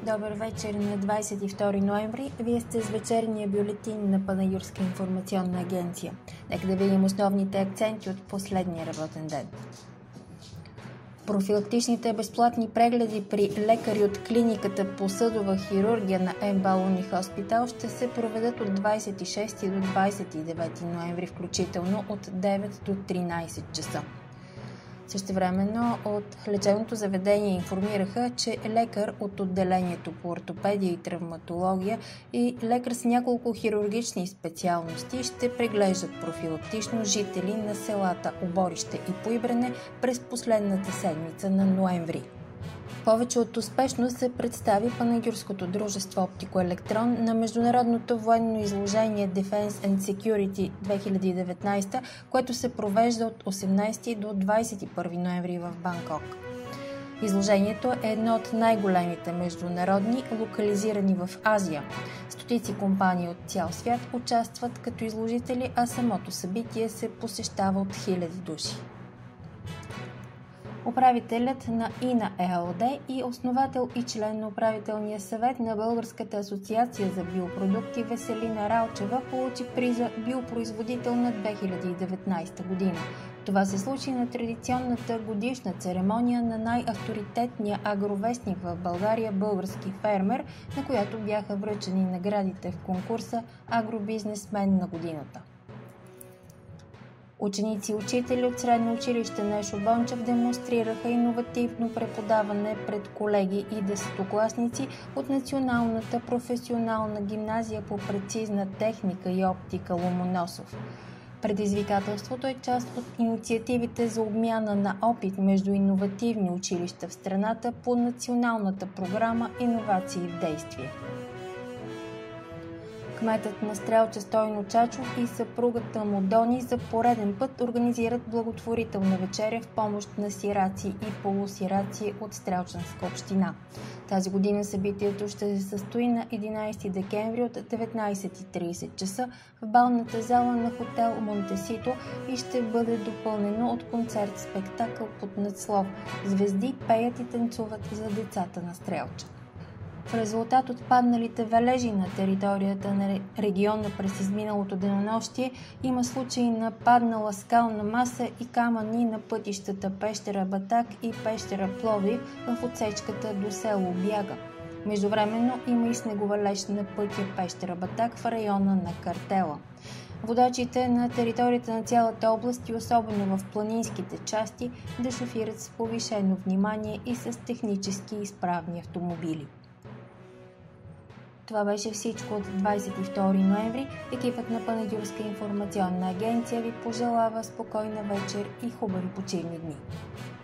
Добър вечер на 22 ноември. Вие сте с вечерния бюлетин на Панагюрска информационна агенция. Нека да видим основните акценти от последния работен ден. Профилактичните безплатни прегледи при лекари от клиниката по съдова хирургия на МБАЛ Унихоспитал ще се проведат от 26 до 29 ноември включително от 9 до 13 часа. Същевременно от лечебното заведение информираха, че лекар от отделението по ортопедия и травматология и лекар с няколко хирургични специалности ще преглеждат профилактично жители на селата Оборище и Поибрене през последната седмица на ноември. Повече от успешно се представи Панагюрското дружество Оптикоелектрон на международното военно изложение Defense and Security 2019, което се провежда от 18 до 21 ноември в Банкок. Изложението е едно от най-големите международни, локализирани в Азия. Стотици компании от цял свят участват като изложители, а самото събитие се посещава от хиляди души. Управителят на ИНА ЕООД и основател и член на управителния съвет на Българската асоциация за биопродукти Веселина Ралчева получи приза Биопроизводител на 2019 година. Това се случи на традиционната годишна церемония на най-авторитетния агровестник в България Български фермер, на която бяха връчени наградите в конкурса Агробизнесмен на годината. Ученици и учители от средно училище Нешо Бончев демонстрираха иновативно преподаване пред колеги и десетокласници от Националната професионална гимназия по прецизна техника и оптика Ломоносов. Предизвикателството е част от инициативите за обмяна на опит между иновативни училища в страната по националната програма Иновации в действие. Кметът на Стрелча Стойно Чачов и съпругата му Дони за пореден път организират благотворителна вечеря в помощ на сираци и полусираци от Стрелчанска община. Тази година събитието ще се състои на 11 декември от 19:30 часа в балната зала на хотел Монтесито и ще бъде допълнено от концерт-спектакъл под надслов «Звезди пеят и танцуват за децата на Стрелча». В резултат от падналите валежи на територията на региона през изминалото денонощие има случаи на паднала скална маса и камъни на пътищата Пещера Батак и Пещера Пловдив в отсечката до село Бяга. Междувременно има и снеговалеж на пътя Пещера Батак в района на Картела. Водачите на територията на цялата област и особено в планинските части да шофират с повишено внимание и с технически изправни автомобили. Това беше всичко от 22 ноември. Екипът на Панагюрска информационна агенция ви пожелава спокойна вечер и хубави почивни дни.